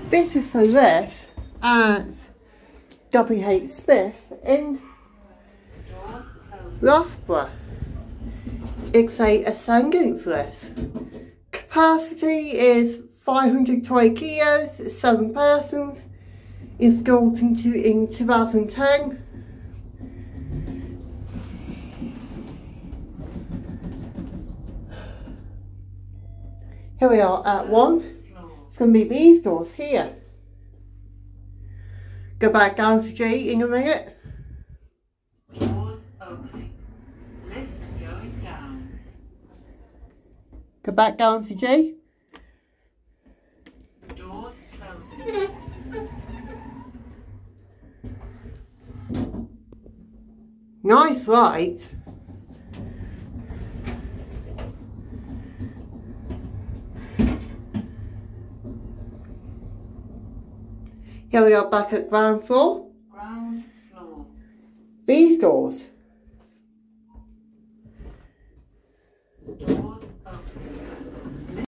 This is the lift at WHSmith in Loughborough. It's a Ascendant lift. Capacity is 520 kilos, 7 persons. Installed in 2010. Here we are at 1. It's going to be these doors here. Go back down to G in a minute. Doors opening. Lift going down. Go back down to G. Doors closing. Nice light. Here we are back at ground floor. Ground floor. These doors